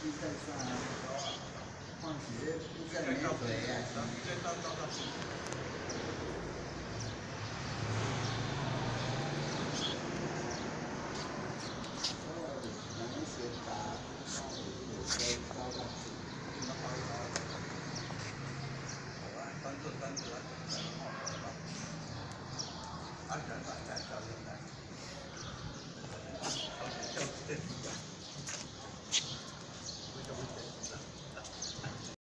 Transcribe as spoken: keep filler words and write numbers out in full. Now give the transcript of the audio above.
再算啊，放血不在没水啊。安全感。